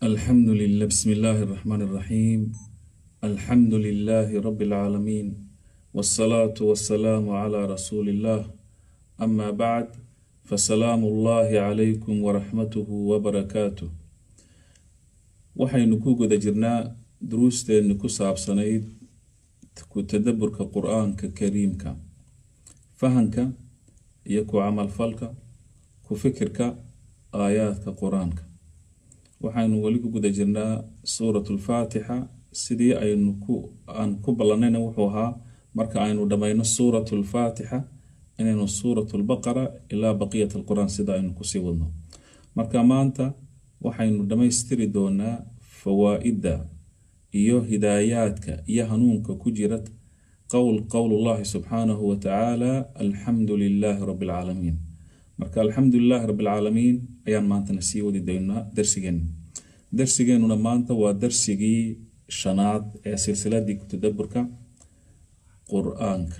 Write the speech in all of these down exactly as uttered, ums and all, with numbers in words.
الحمد لله بسم الله الرحمن الرحيم الحمد لله رب العالمين والصلاة والسلام على رسول الله أما بعد فسلام الله عليكم ورحمته وبركاته waxaynu ku guda jirnaa duruusteena ku saabsanayd ku tadabburka quraanka kariimka fahanka iyo ku amal falka ku fikirka aayaadka quraanka waxaynu wali ku guda jirnaa suuratul faatiha sidii aynu ku aan ku balanayna wuxuu ahaa marka aynu dhamayno suuratul faatiha inaynu suuratul baqara ilaa baqiyatul quraan sida aynu ku sii wadno marka maanta waxaynu dhamaystiri doonaa fawaa'ida iyo hidaayaadka iyo hanuunka ku jira qowl qowlullahi subhanahu wa ta'ala alhamdulillahi rabbil alamin marka alhamdulillahi rabbil alamin ayaan maanta nasii wadi doonaa darsigeen darsigeenuna maanta waa darsigii shanaad ee silsiladii ku tadabburka quraanka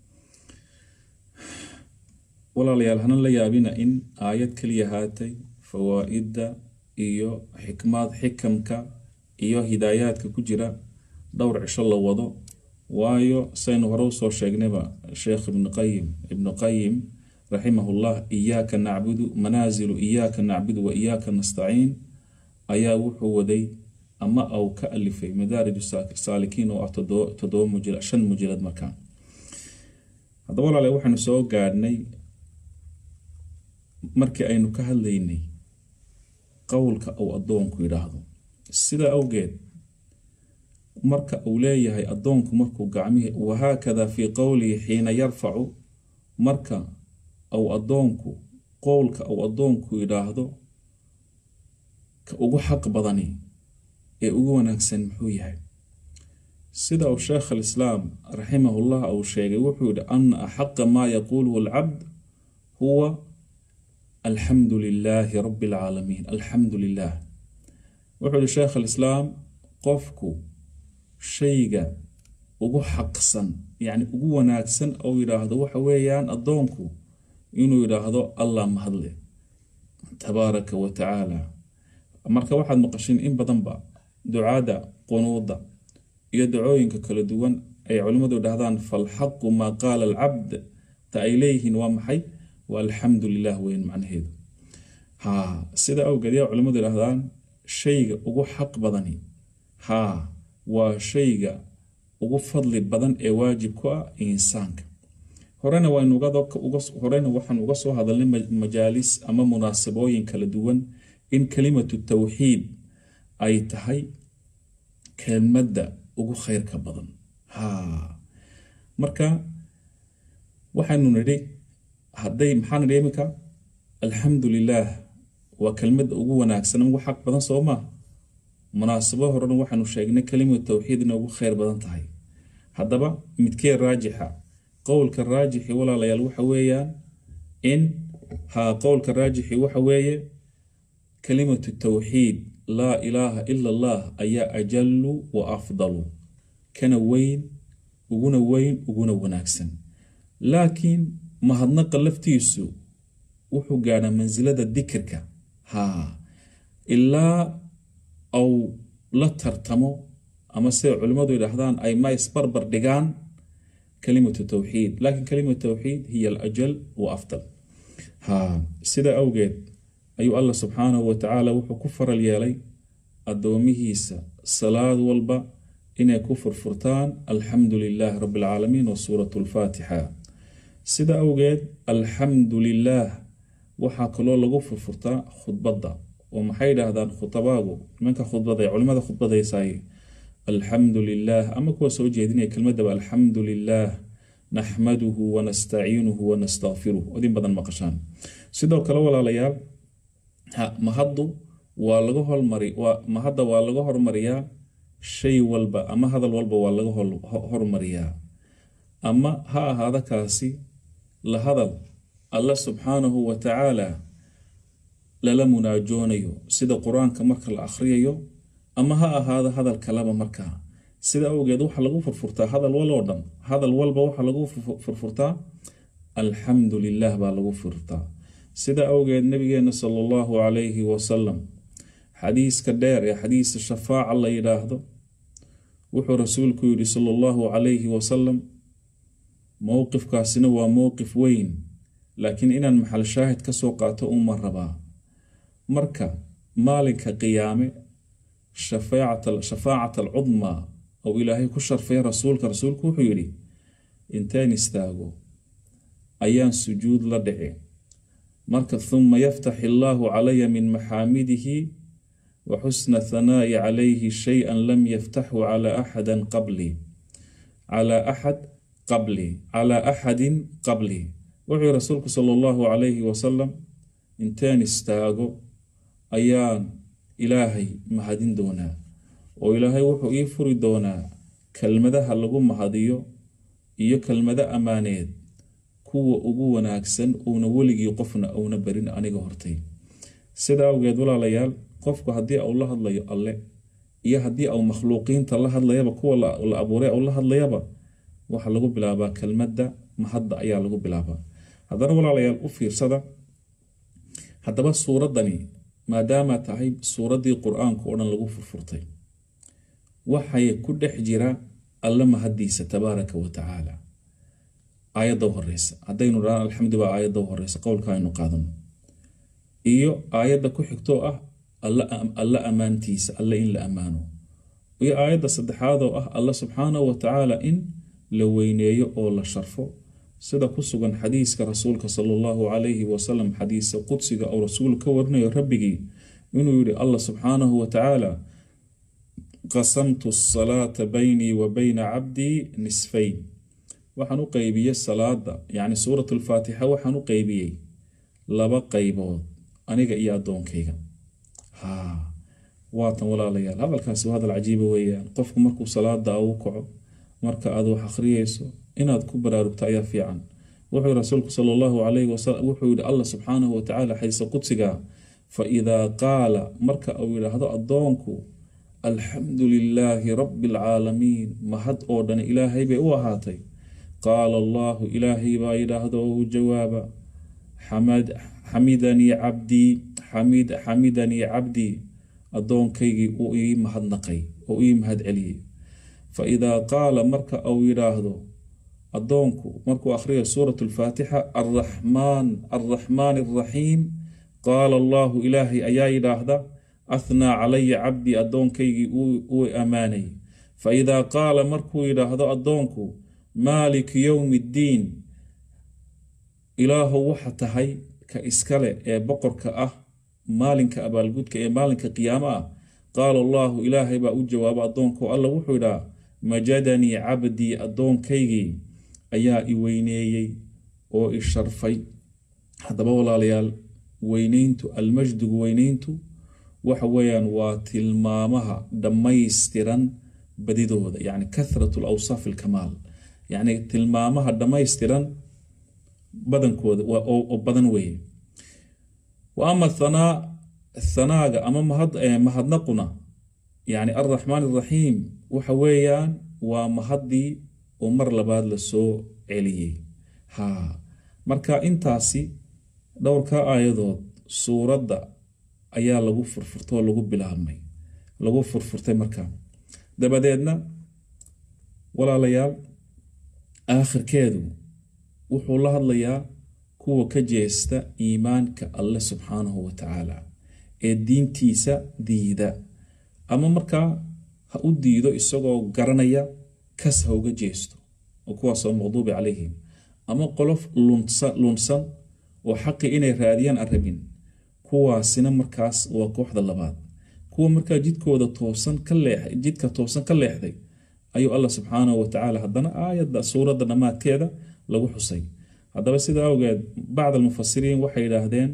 walaalayaal hanan la yaabina in aayad kaliya haatay fawaa'ida iyo xikmad xikamka iyo hidaayaadka ku jira dhowr cisho la wado waayo saynu hore soo sheegnayba sheekh ibn qayyim ibn qayyim rahimahullah iyyaka na'budu manazilu iyyaka na'budu wa iyyaka nasta'in ayaa wuxuu waday ama aw ka alifay madaarij saalikiin oo toddoba mujallad shan mujallad markaan hadaba walaalayaal waxaanu soo gaadhnay markii aynu ka hadlaynay qowlka oo adoonku yiraahdo sida awgeed marka uu leeyahay adoonku markuu gacmihi wahaakada fi qawli hina yarfa'u marka aw adoonku qowlka aw adoonku yiraahdo ka ugu xaq badani ee ugu wanaagsan muxuu yahay sida uu sheekh al-islaam rahimahullah uu sheegay wuxuu yiri anna haqqa ma yaquluhu al-'abd huwa الحمد لله رب العالمين الحمد لله وحول الشيخ الإسلام قفكو شيغا ugu xaqsan yani ugu wanaagsan oo yiraahdo waxa weeyaan adoonku inuu yiraahdo Allah mahadle tabaaraka wa ta'ala marka waxaad maqashin in badan ba ducaada qunuuda iyo ducooyinka kala duwan ay culimadu dhahdaan fal haqqu ma qala al abd ta ilayhin wa maxay والحمد لله وين معناه ها سيدا أو قد علماء الأهدان شيء ugu xaq badani ها وشيء ugu fadli badan ee waajib ku ah insaanka horena waa inuu gado uga horena waxaan uga soo hadalnay majaalis ama munaasabooyin kala duwan in kalimatu tawxiid ay tahay kelmadda ugu khayrka badan ha marka waxaanu nidhi hadday maxaan dheemika alhamdulillah wa kalmad ugu wanaagsan ugu xaq badan sooma munaasabo horena waxaanu sheegnay kalimada tawxiidna ugu khayr badan tahay hadaba midkee raajixa qowlka raajixi walaalayaal waxa weeyaan in ha qowlka raajixi waxa weeye kalimatu tawxiid la ilaha illa allah ayaa ajallu wa afdalu kana weyn uguna weyn uguna wanaagsan laakiin mahadnaqa laftiisu wuxuu gaadhaa manzilada dhikrka ha ilaa aw la tartamo ama se culimadu yiraahdaan ay ma isbarbar dhigaan kalimatu tawxiid laakiin kalimatu tawxiid hiya al-ajal wa afdal ha sida awgeed ayuu Allah subhanahu wa ta'ala wuxuu ku faral yeelay adoomihiisa salaad walba inay ku furfurtaan alhamdulillah rabbil alamin wa suratul fatiha sida awgeed alhamdulillah waxa kale lagu furfurtaa khudbada oo maxay yiraahdaan khutabaadu manka khudbada culimada khudbadaysay alhamdulillah ama kuwa soo jeedinay kelmadda alhamdulillah nahmaduhu wa nasta'inuhu wa nastaghfiruhu wadin badan maqashaan sidoo kale walaalayaal ha mahaddu waa laga hormari waa mahadda waa laga hormariyaa shay walba ama hadal walba waa laga hormariyaa ama ha ahaada kaasi la hadal Allah subhanahu wa ta'ala lala munaajonayo sida quraanka marka la akhriyo ama ha ahaada hadal kalaba marka sida awgeed waxa lagu furfurtaa hadal walba hadal walba waxa lagu furfurtaa alhamdulillah ba lagu furfurtaa sida awgeed nabigeena sallallahu alayhi wa sallam حديث كدير يا حديث الشفاعة الله يراهده وحو رسولك يري صلى الله عليه وسلم موقف كاسنا وموقف وين لكن إن المحل شاهد كسوقاته أمر ربا مركا مالك قيامة شفاعة شفاعة العظمى أو إلهي كشر في رسولك رسولك وحيري إنتان استاغو أيان سجود لدعي مركا ثم يفتح الله علي من محامده وحسن ثناء عليه شيئا لم يفتحه على أحد قبلي على أحد قبلي على أحد قبلي وحي رسولك صلى الله عليه وسلم إنتان استاغو أيان إلهي مهدين دونا وإلهي وحو إيفري دونا كلمة هلقو مهديو إيو كلمة أمانيد كو أبو وناكسن أو نولي قفنا أو نبرين أنيقو هرتي سيدا أوغيد ولا ليال قفكو هدي أو الله هدلي الله إيا هدي أو مخلوقين تالله هدلي يابا كو ولا أبوري أو الله هدلي يابا وحلقو بلابا كلمة مهد أيا لقو بلابا هذا ولا ليال أفير سدا هذا بس صورة دني ما دام تعيب صورة دي القرآن كورن لغو فرفرتي وحي كل حجرة الله مهديسة تبارك وتعالى آية دوه الرئيسة عدين رأى الحمد لله آية دوه الرئيسة قول كاينو قادم إيو آية دا كو حكتو أه الله الله أمانتيس الله إن لأمانو ويا آية دا صدحاده أه الله سبحانه وتعالى إن لوينيو أو لشرفو سيدا كسوغن حديث كرسولك صلى الله عليه وسلم حديث قدسك أو رسولك ورني ربك إنه يري الله سبحانه وتعالى قسمت الصلاة بيني وبين عبدي نصفين وحنو قيبية الصلاة يعني سورة الفاتحة وحنو قيبية لبا قيبود أنيق إيا دون كيغا ها واتن ولا ليال هذا الكاسو هذا العجيب ويان قفك مركو صلاة دا أوكعو مركا أدو حخريسو inaad ku baraarugto ayaa fiican wuxuu rasuulku sallallahu alayhi wasallam wuxuu yiri Allah subhanahu wa ta'ala haysa qudsiga fa idha qala marka uu yiraahdo adoonku alhamdulillahi rabbil alamin mahad oo dhan ilaahay bay u ahaatay qala Allah ilaahay baa yiraahdo jawaaba hamad hamidani abdi hamid hamidani abdi adoonkaygi uu ii mahadnaqay oo ii mahad celiyay fa idha qala marka uu yiraahdo أدونكو مركو أخرية سورة الفاتحة الرحمن الرحمن الرحيم قال الله إلهي أياي هذا أثنى علي عبدي أدونكي أو أماني فإذا قال مركو إلى هذا أدونكو مالك يوم الدين إله وحتهي كإسكالي بقر كأه مالك كأبا القد كأه مالك قيامة قال الله إلهي بأو جواب أدونكو الله وحو إلى مجدني عبدي أدونكي ayaa i weyneeyay oo i sharfay hadaba walaalayaal weyneyntu almajdu weyneyntu waxa weeyaan waa tilmaamaha dhamaystiran badidooda yani kathratu alawsaf alkamal yani tilmaamaha dhamaystiran badankooda oo badan weeye wa ama thanaa thanaaga ama mahad mahadnaquna yani arrahman arrahim waxa weeyaan waa mahadii ومر لباد لسو عليه ها مركا انتاسي دور كا آيادود سورة دا ايا لغو فرفرتو لغو بلامي لغو فرفرتو مركا دابا ديدنا ولا ليال آخر كيدو وحو الله الليا كو كجيستا إيمانك الله سبحانه وتعالى الدين تيسا ديدا أما مركا هاو ديدو إساقو قرنيا كس هوجا جيستو وكواس المغضوب عليهم أما قلف لونسان وحقي إني راديان أربين كواسنا مركاس وكوحد اللباد كوا مركا جيد كودا توسن كالليح جيد كتوسن كالليح دي أيو الله سبحانه وتعالى هدنا آية دا سورة دا نمات كيدا لغو حسين هذا بس إذا أوجد بعض المفسرين وحي لهدين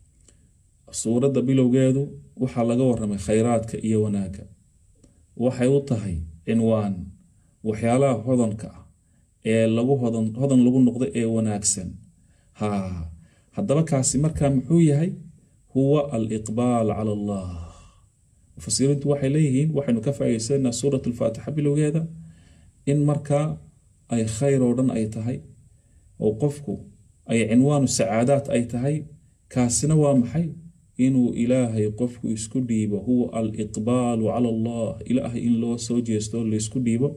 سورة دا بيلو جادو وحا لغو رمي خيرات كإيا وناكا وحي وطهي عنوان waxyaalaha hodanka ah ee lagu hodan hodan lagu noqdo ee wanaagsan ha hadaba kaasi marka muxuu yahay huwa al-iqbal ala Allah fasirintu waxay leeyihiin waxaynu ka faa'iideysanaa suuratul faatiha bilowgeeda in marka ay khayr oo dhan ay tahay oo qofku ay cinwaanu saadaad ay tahay kaasina waa maxay إنه إلهي قفك يسكو ديبه هو الإقبال على الله إلهي إن لو سوجي يستول يسكو ديبه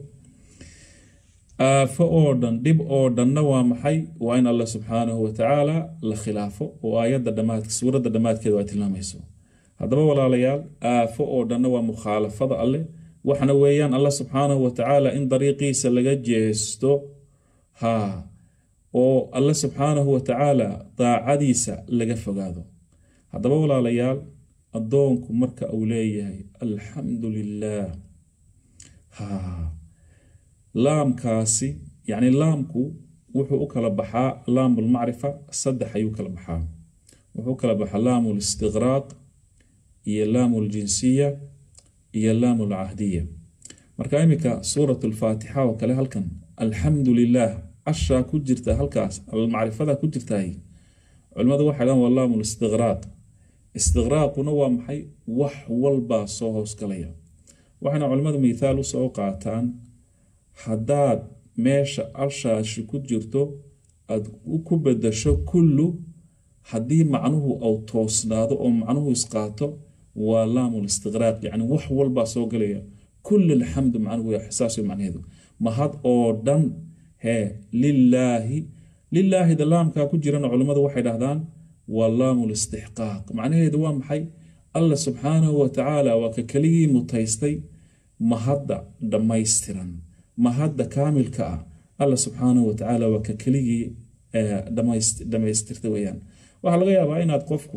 آفة أوردن دب أوردن نوام حي وإن الله سبحانه وتعالى لخلافه وآيات دمات سورة دمات كده واتلام يسو هذا ولا ليال آفة أوردن نوام مخالفة الله وحنا ويان الله سبحانه وتعالى إن طريقي سلقت جيستو ها أو الله سبحانه وتعالى طاعديسا لقفق هذا هذا ولا ليال الدونك مركة أوليه الحمد لله ها لام كاسي يعني لامكو وحو أكل بحاء لام المعرفة صدح يوكل بحاء وحو أكل بحاء لام الاستغراق هي لام الجنسية هي لام العهدية مركايمك سورة الفاتحة وكله هلكن الحمد لله عشا كجرتا هلكاس المعرفة كجرتا هي علماء واحد لام واللام الاستغراق استغراق نوع محي وح والبا صوهوس كليا وحنا علماء مثال سوقاتان haddaad meesha alshaashi ku jirto aad ku bedasho kullu haddii macnuhu au toosnaado oo macnuhu isqaato waa laamul istiqraaq yani wax walba soo galaya kull alhamdu macnuhu ya ihsaas macnaheedu mahad oo dhan he lillahi lillahi dalaamka ku jirana culimadu waxay dhahdaan waa laamul istihqaaq macnaheedu waa maxay Allah subhanahu wa ta'ala waa ka kaligi mutaystay mahadda dhamaystiran mahadda kaamilka ah Allah subhanahu wa ta'ala waa ka kaligi dhamaystirtay weeyaan waxa laga yaabaa inaad qofku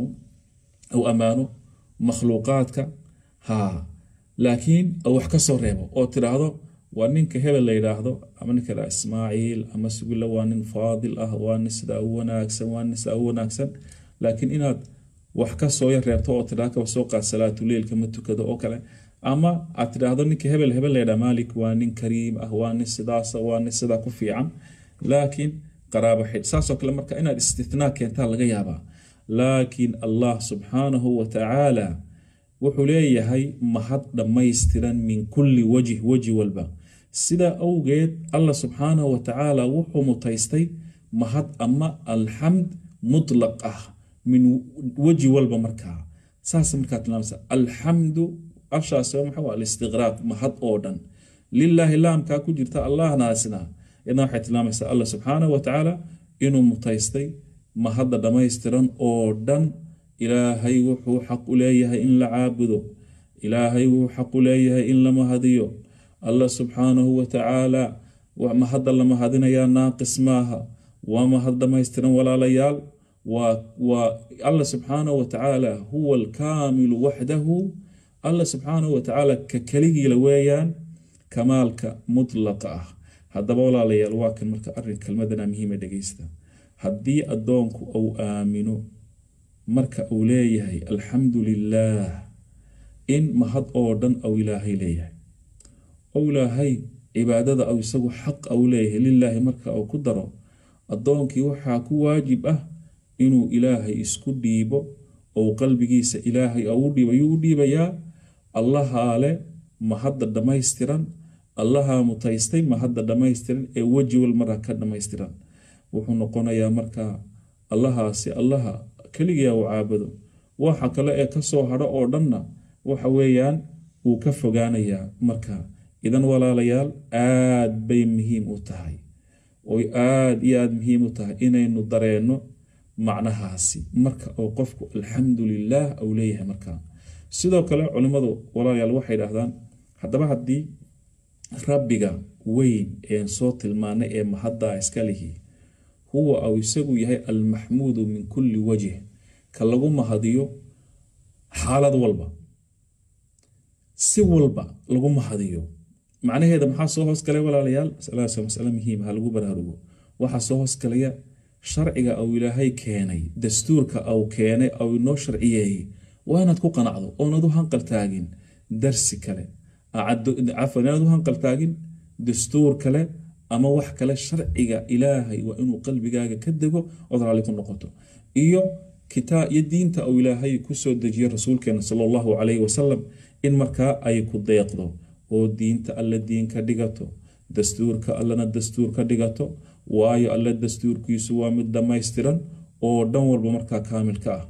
oo amaano makhluuqaadka ha laakiin wax ka soo reebo oo tiraahdo waa ninka hebel la yiraahdo ama ninka la Ismaaciil ama su'ila waa nin faadil ah waa nin sida wanaagsan waa nin sida wanaagsan laakiin inaad wax ka soo reebto oo tiraahdo soo qaad salaatu leelka ma tukado oo kale ama aad tiraahdo ninka hebel hebel la yiraahdo Maalik waa nin kariim ah waa nin sidaas waa nin sida ku fiican laakiin qaraabo xid saas oo kale marka inaad istithnaa keenta laga yaabaa laakiin Allah subhanahu wa ta'ala wuxuu leeyahay mahad dhamaystiran min kulli wajh wajh walba sida awgeed Allah subhanahu wa ta'ala wuxuu mutaystay mahad ama alhamd mutlaq ah min wajh walba marka saas marka tilmaamsa alhamdu ashaas maxaa al-istighraaq mahad oo dhan lillahi laamka ku jirta Allah naasina ina waxay tilmaamaysa Allah subhanahu wa ta'ala inuu mutaystay mahad dhamaystiran oo dhan ilaahay wuxuu xaq u leeyahay in la caabudo ilaahay wuxuu xaq u leeyahay in la mahadiyo Allah subhanahu wa ta'ala wa mahad la mahadinaya naaqis maaha wa mahad dhamaystiran walaalayaal wa wa Allah subhanahu wa ta'ala huwa al-kaamil wahdahu Allah subhanahu wa ta'ala ka kaligi la weeyaan kamaalka mutlaqa ah hadaba walaalayaal waa kan marka arrin kalmadana muhiim ah dhageysta haddii adoonku uu aamino marka uu leeyahay alxamdulillaah in mahad oo dhan uu ilaahay leeyahay oo ilaahay cibaadada uu isagu xaq uu leeyahay lillaahi marka uu ku daro adoonkii waxa ku waajib ah inuu ilaahay isku dhiibo oo qalbigiisa ilaahay uu dhiibayo u dhiibayaa Allah ale mahadda dhamaystiran Allah mutaystay mahadda dhamaystiran ee waji wal marka ka dhamaystiran wuxuu noqonayaa marka Allahaasi Allah kaliya uu caabado waxa kale ee ka soo haro oo dhanna waxa weeyaan uu ka fogaanayaa marka idan walaalayaal aad bay muhiim u tahay oo aad iyo aad muhiim u tahay inaynu dareeno macnahaasi marka oo qofku alxamdulillaah uu leeyahay marka sidoo kale culimadu walaalayaal waxay yiraahdaan hadaba hadii rabbiga weyn ee soo tilmaanay ee mahadda iska lihi huwa aw isagu yahay al-mahmud min kulli wajh kalagu mahadiyo xaalad walba si walba lagu mahadiyo macnaheedu maxaa soo hoos galay walaalayaal salaasa mas'ala muhiim ah lagu baraarugo waxa soo hoos galaya sharciga aw ilaahay keenay dastuurka aw keenay aw noo sharciyay waanaad ku qanacdo oo nadu hanqal taagin darsi kale aad afanaadu hanqal taagin dastuur kale ama wax kale sharciga ilaahay waa inuu qalbigaaga ka dago oo raali ku noqoto iyo kitaab iyo diinta aw ilaahay ku soo dejiyay rasuulkeena sallallahu alayhi wasallam in marka ay ku deeqdo oo diinta alla diin ka dhigato dastuurka allana dastuur ka dhigato waayo alla dastuurkiisu waa mid dhamaystiran oo dhan walba marka kaamilka ah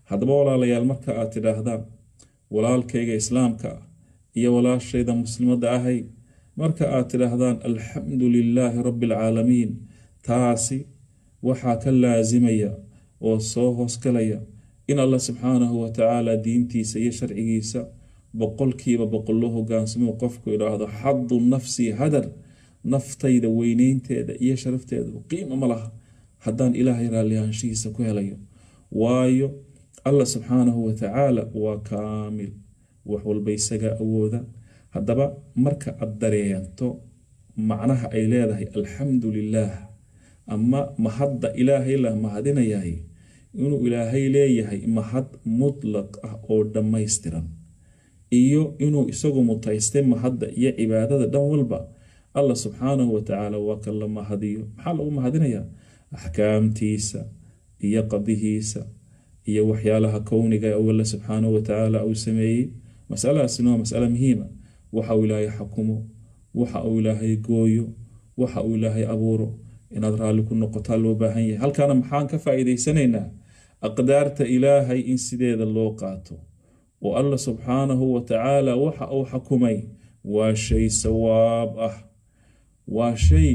haddaba walaalayaal marka aad tidhaahdaan walaalkayga islaamka ah iyo walaashayda muslimadda ahay marka aad tidhaahdaan alxamdu lilaahi rabbi alcaalamiin, taasi waxaa ka laasimaya oo soo hoosgalaya in allah subxaanahu wa tacaala diintiisa iyo sharcigiisa boqolkiiba boqol loo hogaansamo. qofku idhaahdo xadu nafsi hadar, naftayda weyneynteeda iyo sharafteeda qiimo ma laha haddaan ilaahay raallihaanshihiisa ku helayo, waayo allah subxaanahu wa tacaala waa kaamil, wax walba isaga awooda. haddaba marka aad dareento macnaha ay leedahay alxamdu lilaah, ama mahadda ilaahay la mahadinayahay inuu ilaahay leeyahay mahad mutlaq ah oo dhammaystiran, iyo inuu isagu mutaystay mahadda iyo cibaadada dhan walba, allah subxaanahu wa tacaala waa kan la mahadiyo. maxaa lagu mahadinayaa? axkaamtiisa iyo qadihiisa iyo waxyaalaha kowniga oo allah subxaanahu wa tacaala uu sameeyey. masaladaasina waa masalo muhiima. waxa uu ilaahay xukumo, waxa uu ilaahay gooyo, waxa uu ilaahay abuuro, inaad raalli ku noqotaa loo baahan yahay. halkaana maxaan ka faa'iidaysanaynaa? aqdaarta ilaahay in sideeda loo qaato, oo allah subxaanahu wa tacaala waxa uu xukumay waa shay sawaab ah, waa shay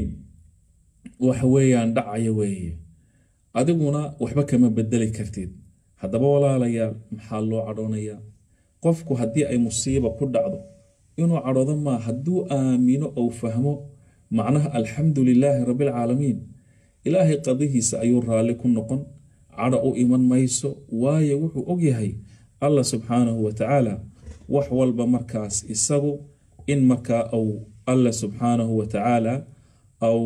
waxa weeyaan dhacaya weeye, adiguna waxba kama bedeli kartid. haddaba walaalayaal, maxaa loo cadhoonayaa? qofku haddii ay musiiba ku dhacdo inuu cadhoodo maa, hadduu aamino ou fahmo macnaha alxamdu lilaahi rabbilcaalamiin, ilaahay qadihiisa ayuu raalli ku noqon, cadho u iman mayso, waayo wuxuu ogyahay allah subxaanahu wa tacaala wax walba markaas isagu in markaa au allah subxaanahu wa tacaala au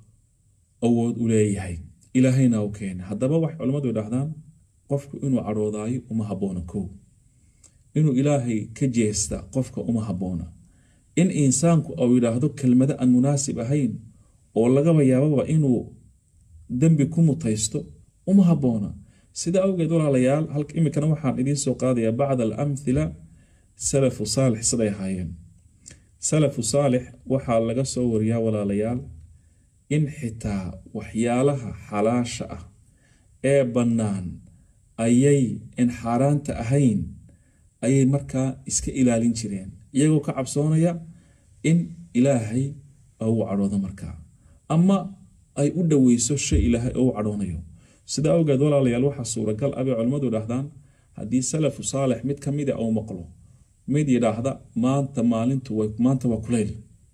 awood u leeyahay, ilaahayna u keenay. haddaba wax culimmadu idhahdaan qofku inuu cadhoodaayo uma habboona. kow, inuu ilaahay ka jeesta qofka uma habboona. in insaanku au yidhaahdo kelmado aan munaasib ahayn oo lagaba yaababa inuu dembi ku mutaysto uma habboona. sida awgeed walaalayaal, halka iminkana waxaan idiin soo qaadayaa bacd alamthila salafu saalix siday ahaayeen. salafu saalix waxaa laga soo wariyaa walaalayaal in xitaa waxyaalaha xalaasha ah ee bannaan ayay in xaaraanta ahayn ayay markaa iska ilaalin jireen, iyagoo ka cabsoonaya in ilaahay uu cadhoodo markaa, ama ay u dhoweyso shay ilaahay uu cadhoonayo. sida awgeed walaalayaal, waxaa suuragal ah bay culimmadu idhahdaan haddii salafu saalix mid ka mida uu maqlo mid yidhaahda maanta maalintu maanta waa kuleyl,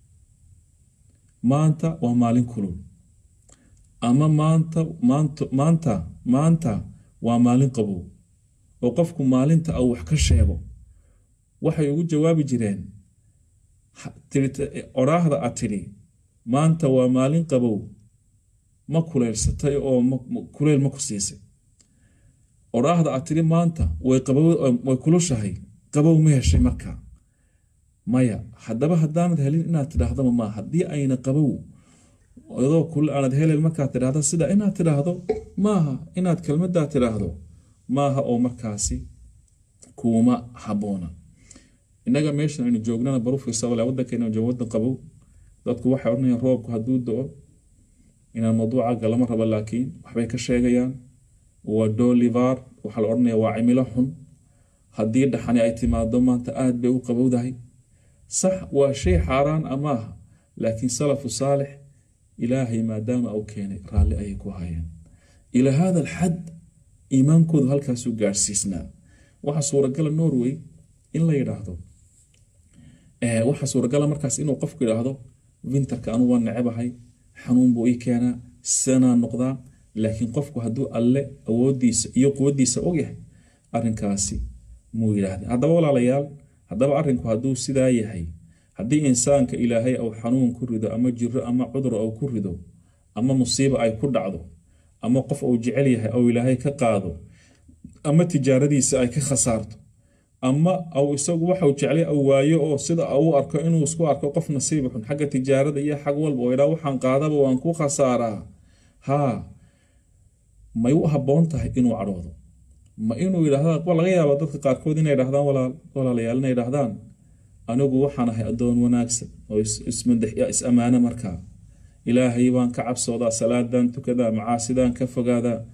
maanta waa maalin kulul, ama maanta maanta maanta maanta waa maalin qabow, oo qofku maalinta uu wax ka sheego, waxay ugu jawaabi jireen oraahda aad tidhi maanta waa maalin qabow ma kuleylsatay oo kuleyl ma ku siisay. oraahda aad tidhi maanta way qabow way kulushahay, qabow ma heshay markaa? maya. haddaba haddaanad helin inaad tidhaahdaba maa, haddii ayna qabow adoo kule aanad helin markaad tidhaahda sida inaad tidhaahdo maaha, inaad kelmaddaa tidhaahdo maaha, oo markaasi kuuma habboona. innaga meeshan aynu joognana barufiisa wala waddankeena joogo waddan qabow, dadku waxay odhanayaan roobku hadduu do-o inaan mawduuca galama rabo, laakiin waxbay ka sheegayaan waa dolivar, waxaa la odhanaya waa cimilo xun, haddii dhaxani ay timaado maanta aad bay u qabowdahay. sax, waa shay xaaraan amaaha, laakiin salafu saalix ilaahay maadaama uu keenay raalli ayay ku hayeen. ilaa hada alxad iimaankoodu halkaasuu gaadhsiisnaa. waxaa suuragala Norway in la yidhaahdo waxaa suuragala markaas inuu qofku yidhaahdo winterka anu waan necebahay, xanuun buu ii keenaa, sanaa noqdaa, laakiin qofku hadduu alle awoodiisa iyo quwadiisa ogyahay arrinkaasi muu yidhaahda. haddaba walaalayaal, haddaba arrinku hadduu sidaa yahay, haddii insaanka ilaahay au xanuun ku rido, ama jiro ama cudur au ku rido, ama musiibo ay ku dhacdo, ama qof uu jecel yahay au ilaahay ka qaado, ama tijaaradiisa ay ka khasaarto, ama au isagu waxa uu jeclay au waayo, oo sida uu arko inuu isku arko qof nasiib xun xagga tijaarada iyo xag walba, oo idhaa waxaan qaadaba waan ku khasaaraa, haa may u habboon tahay inuu cadhoodo? ma inuu yidhaahda waa laga yaabaa dadka qaarkood inay dhahdaan walaal walaalayaal inay dhahdaan anigu waxaan ahay addoon wanaagsan oo ismadax is amaana, markaa ilaahay baan ka cabsoodaa, salaadan tukadaa, macaasidaan ka fogaadaa,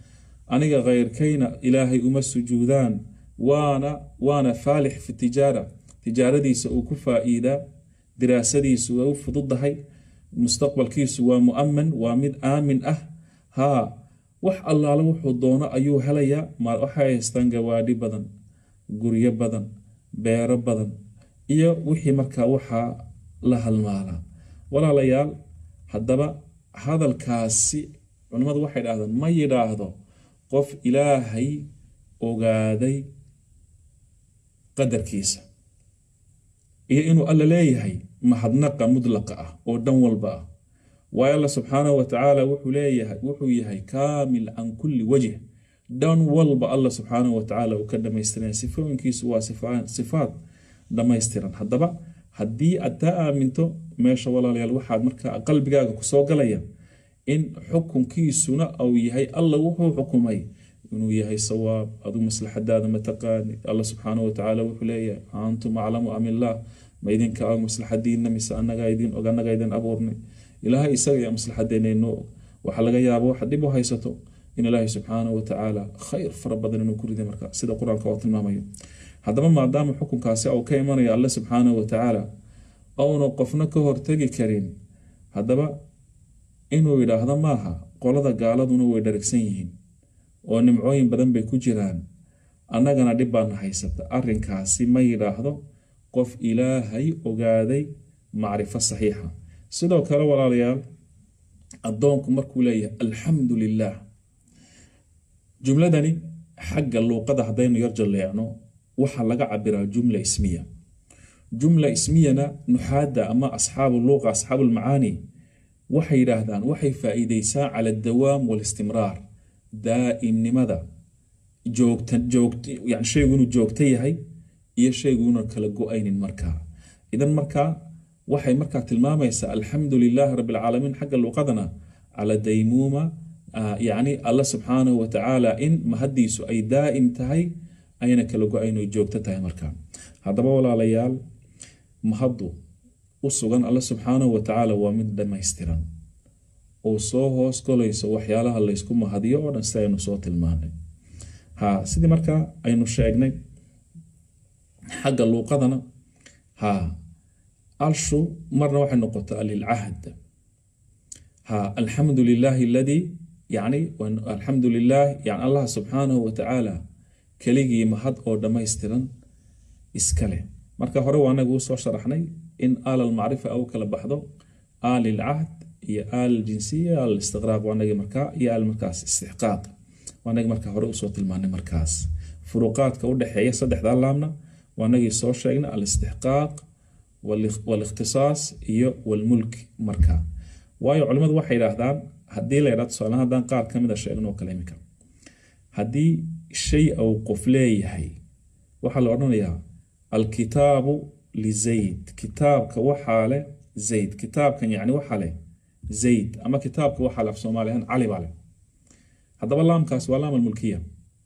aniga ghayrkayna ilaahay uma sujuudaan waana waana faalix fi tijaara tijaaradiisa uu ku faa'iidaa diraasadiisu waa u fududahay mustaqbalkiisu waa mu'amman waa mid aamin ah haa wax allaala wuxuu doono ayuu helayaa ma waxay haystaan gawaadhi badan guryo badan beero badan iyo wixii markaa waxaa la halmaalaa walaalayaal haddaba hadalkaasi culimadu waxay dhahdaan ma yidhaahdo qof ilaahay ogaaday qadarkiisa iyo inuu alla leeyahay mahadnaqa mudlaqa ah oo dhan walba ah waayo alla subxaanahu wa tacaala wuxuu leeyahay wuxuu yahay kaamil can kulli wajh dhan walba alla subxaanahu wa tacaala uu ka dhamaystiran sifooyinkiisu waa sifaad dhamaystiran haddaba haddii aad taa aaminto meesha walaalayaal waxaad markaa qalbigaaga kusoo galaya in xukunkiisuna uu yahay alla wuxuu xukumay inuu yahay sawaab adu maslaxadaada ma taqaani alla subxaanahu wa tacaala wuxuu leeyahay antum aclamu am illah ma idinka og maslaxadiina mise annaga idin og annaga idin abuurnay ilaahay isaga iyo maslaxadeena inoo og waxa laga yaabo waxa dhib u haysato in ilaahay subxaanahu wa tacaala khayr fara badan inuu ku riday markaa sida qur-aanka oo tilmaamayo haddaba maadaama xukunkaasi uu ka imanayo alle subxaanahu wa tacaala ouna qofna ka hortegi karin haddaba inuu yidhaahdo maaha qolada gaaladuna way dharagsan yihiin oo nimcooyin badan bay ku jiraan annagana dhib baana haysata arrinkaasi ma yidhaahdo qof ilaahay ogaaday macrifo saxiixa sidoo kale walaalayaal addoonku markuu leeyahay alxamdu lilah jumladani xagga luuqada haddaynu yar jalleecno waxaa laga cabiraa jumla ismiya jumla ismiyana nuxaada ama asxaabu luuqa asxaabu lmacaani waxay yidhaahdaan waxay faa'iideysaa cala adawaam walistimraar daa'imnimada joogta joogta yani shaygu inuu joogta yahay iyo shaygu inuu kala go-aynin markaa idan markaa waxay markaa tilmaamaysaa alxamdu lilaahi rabbi alcaalamiin xagga luuqadana cala daymuuma yani alla subxaanahu wa tacaala in mahadiisu ay daa'im tahay ayna kala go-ayn oo joogto tahay markaa haddaba walaalayaal mahaddu u sugan alla subxaanahu wa tacaala waa mid dhamaystiran oo soo hoos golayso waxyaalaha laysku mahadiyo oo dhan si aynu soo tilmaanay ha sidii markaa aynu sheegnay xagga luuqadana ha alshu marna waxay noqotaa lilcahd ha alxamdu lilaahi aladii yani alxamdu lilah yani allah subxaanahu wa tacaala keligii mahad oo dhamaystiran iskale marka hore waa anagu soo sharaxnay in aal almacrifa au kala baxdo aal ilcahd iyo aal jinsiya aal istiqraaq waa anagi markaa iyo aal markaas istixqaaq waa anagi markaa hore usoo tilmaanay markaas furuqaadka u dhexeeya saddexda laamna waa anagii soo sheegnay al istixqaaq walikhtisaas iyo walmulk markaa waayo culimadu waxay yidhaahdaan haddii la yidhahdo tusaalahaan haddaan qaar ka mid a sheegno oo kale iminka haddii shay uu qof leeyahay waxaa la odhanayaa alkitaabu lizayd kitaabka waxaa leh zayd kitaabkan yani waxaa leh zayd ama kitaabka waxaa leh af soomaali ahaan cali baa leh haddaba laamkaas waa laam almulkiya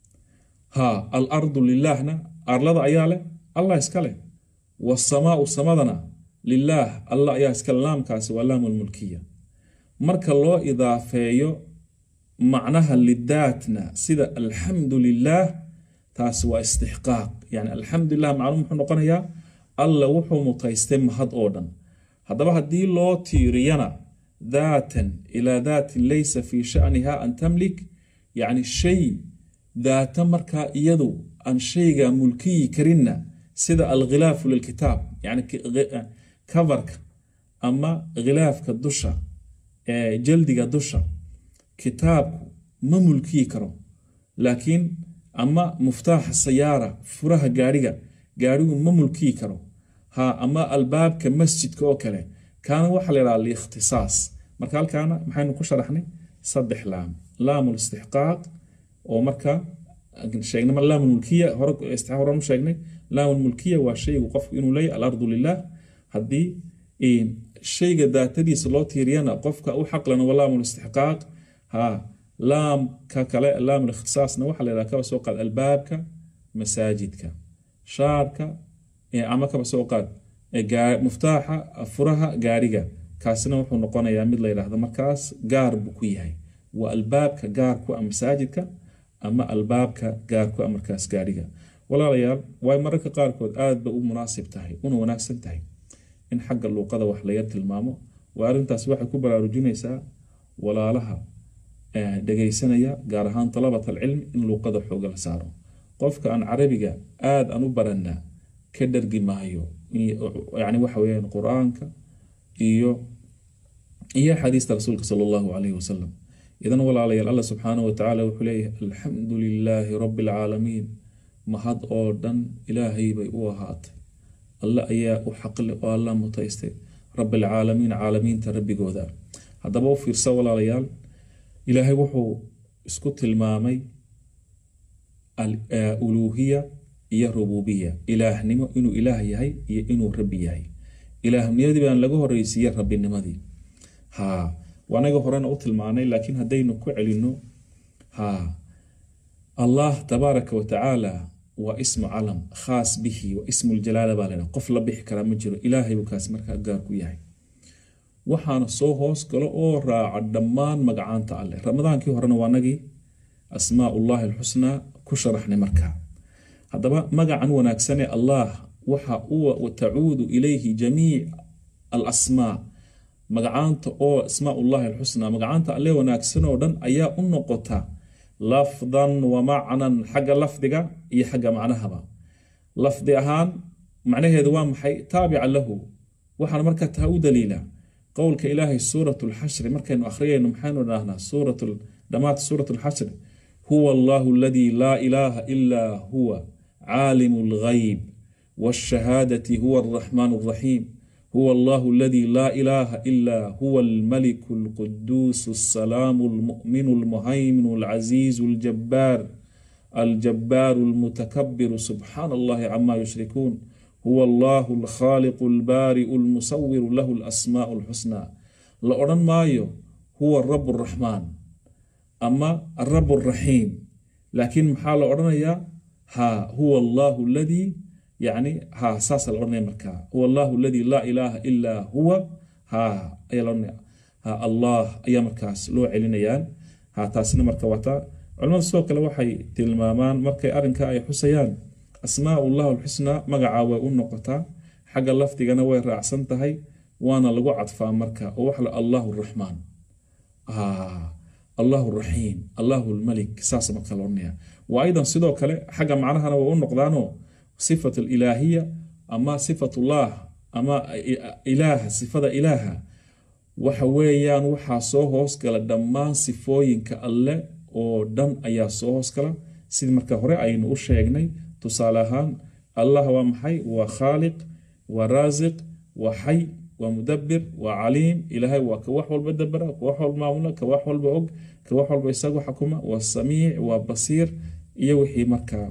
ha alardu lilaahna arlada ayaa leh allah iska leh wasamaau samadana lilaah allah ayaa iskale laamkaasi waa laam almulkiya marka loo idaafeeyo macnaha lidaatna sida alxamdu lilah taasi waa istixqaaq yani alxamdu lilah macnuu muxuu noqonayaa alla wuxuu mutaystay mahad oo dhan haddaba haddii loo tiiriyana daatan ilaa daatin laysa fii sha'niha an tamlik yani shay daata markaa iyadu aan shayga mulkiyi karinna sida alghilaafu lilkitaab yani coverka ama khilaafka dusha ee jaldiga dusha kitaabku ma mulkiyi karo laakiin ama muftaaxa sayaara furaha gaariga gaarigu ma mulkiyi karo ha ama albaabka masjidka oo kale kaana waxaa la yidhaha liikhtisaas marka halkaana maxaynu ku sharaxnay saddex laam laam listixqaaq oo marka sheegnay laam mulkiya hore istixqaaq hore u sheegnay laam mulkiya waa shaygu qofku inuu leeyahay alardu lilah haddii in shayga daatadiisa loo tiiriyana qofka u xaqlana waa laam listixqaaq ha laam ka kale laam likhtisaasna waxaa la yidhaha kaba soo qaad albaabka masaajidka shaarka ama kaba soo qaad muftaaxa furaha gaariga kaasina wuxuu noqonayaa mid la yidhaahdo markaas gaar buu ku yahay waa albaabka gaar ku ah masaajidka ama albaabka gaarku amarkaas gaariga. walaalayaal way mararka qaarkood aad ba u munaasib tahay una wanaagsan tahay in xagga luqada wax la yar tilmaamo. waa arintaas waxay ku baraarujinaysaa walaalaha dhageysanaya gaar ahaan talabat alcilm in luqada xooga la saaro. qofka aan carabiga aad aan u barana ka dhargi maayo yani waxa weeyaan quraanka iyo iyo xadiista rasuulka sallallahu alayhi wasallam. idan walaalayaal Allah subhanahu wa ta'ala wuxuu leeyahay alxamdulillahi rabbil alamin, mahad oo dhan ilaahay bay u ahaatay. Allah ayaa u xaqle oo Allah mutaystay rabbil alamin, caalamiinta rabbigooda. haddaba u fiirsa walaalayaal, ilaahay wuxuu isku tilmaamay al-uluhiyya iyo rububiyya, ilaahnimo inuu ilaah yahay iyo inuu rabbi yahay. ilaahnimadii baan laga horeysiiyay rabbinimadii. ha wanaga horena u tilmaanay, laakiin hadaynu ku celino ha Allah tabaaraka wa ta'ala wa ismu alam khaas bihi wa ismu al-jalala balana qof la bixi kara ma jiro. ilaahay buu kaas markaa gaar ku yahay. waxaana soo hoos galo oo raaca dhammaan magacaanta alle. ramadaankii horena waa nagii asmaa'ullahi al-husna ku sharaxnay markaa. haddaba magacan wanaagsan ee Allah waxa uu ta'uudu ilayhi jamiic al-asmaa, magacaanta oo asmaa'ullahi al-husna, magacaanta alle wanaagsan oo dhan ayaa u noqota lafdan wa macnan, xagga lafdiga iyo xagga macnahaba. lafdi ahaan macnaheedu waa maxay? taabica lahu. waxaan markaa taa u daliila qowlka ilaahay suuratul xashr markaynu akhriyayno maxaynu dhahnaa suuratul dhamaad suuratul xashr huwa allahu alladhi laa ilaaha illaa huwa caalimul ghayb wash-shahaadati huwa ar-rahmaanur rahiim هو الله الذي لا إله إلا هو الملك القدوس السلام المؤمن المهيمن العزيز الجبار الجبار المتكبر سبحان الله عما يشركون هو الله الخالق البارئ المصور له الأسماء الحسنى. لأوران مايو هو الرب الرحمن أما الرب الرحيم، لكن محال أوران يا ها هو الله الذي يعني ها ساس الأورنية مركا هو الله الذي لا إله إلا هو ها أي الأورنية ها الله أي مركاس لو علينيان ها تاسنا مركواتا. علماء السوق لو حي تلمامان مركا أرنكا أي حسيان أسماء الله الحسنى مقع وأون نقطة حق اللفتي أنا وين رأسنتهي وأنا لقو عطفا مركا ووحل الله الرحمن آه الله الرحيم الله الملك ساس مركا الأورنية. وأيضا صدوك حق معناها أنا وأون نقطانو صفة الإلهية أما صفة الله أما إله صفة إلهة وحويان وحا سوهوس كلا دمان صفوين كالله أو دم أيا سوهوس كلا سيد مركا هوري أين أشيغني تصالحان الله ومحي وخالق ورازق وحي ومدبر وعليم إلهي وكوحول بدبرة كوحول معونة كوحول بعق كوحول بيساق وحكومة والسميع وبصير يوحي مركا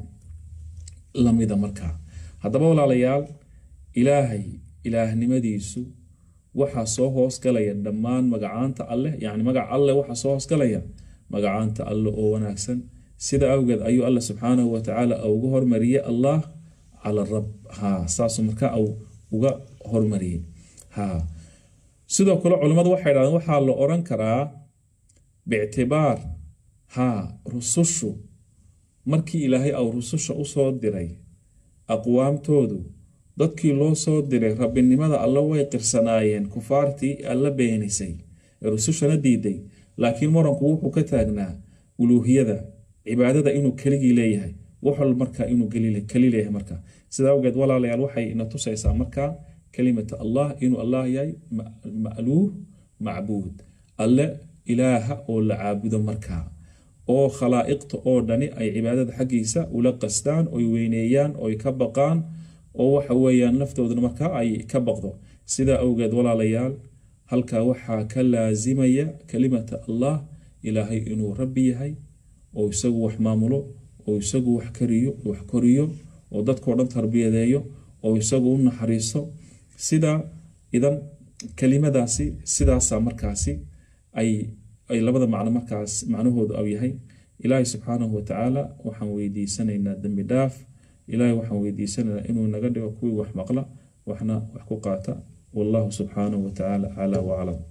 lamida markaa. haddaba walaalayaal, ilaahay ilaahnimadiisu waxaa soo hoos galaya dhammaan magacaanta alleh, yani magaca alleh waxaa soo hoos galaya magacaanta alleh oo wanaagsan. sida awgeed ayuu Allah subxaanahu wa tacaala uga hormariyey allah cala rab. ha saasuu markaa uga hormariyey. ha sidoo kale culimmadu waxay dhahdeen waxaa la oran karaa biictibaar ha rusushu markii ilaahay aw rususha u soo diray aqwaamtoodu dadkii loo soo diray rabbinimada alla way qirsanaayeen. kufaartii alla beenisay ee rusushana diiday, laakiin maranku wuxuu ka taagnaa uluuhiyada, cibaadada inuu keligii leeyahay, wuxuu markaa inuu keli leeyahay. markaa sidaa awgeed walaalayaal waxay ina tusaysaa markaa kelimata allah inuu allah yahay ma'luuh macbuud, alle ilaaha oo la caabudo markaa, oo khalaa'iqta oo dhani ay cibaadada xaqiisa ula qastaan oo weyneeyaan oo ka baqaan oo waxa weeyaan naftooduna markaa ay ka baqdo. sida awgeed walaalayaal halkaa waxaa ka laazimaya kelimata allah ilaahay inuu rabbi yahay oo isagu wax maamulo oo isagu wax kariyo wax koriyo oo dadkoo dhan tarbiyadeeyo oo isagu u naxariiso. sida idan kelimadaasi sidaasa markaasi ay ay labada macno markaas macnahoodu aw yahay. ilaahay subxaanahu wa tacaala waxaan weydiisanaynaa dambi dhaaf. ilaahay waxaan weydiisanaynaa inuu naga dhigo kuwii wax maqla waxna wax ku qaata. wallahu subxaanahu wa tacaala aclaa wa aclam.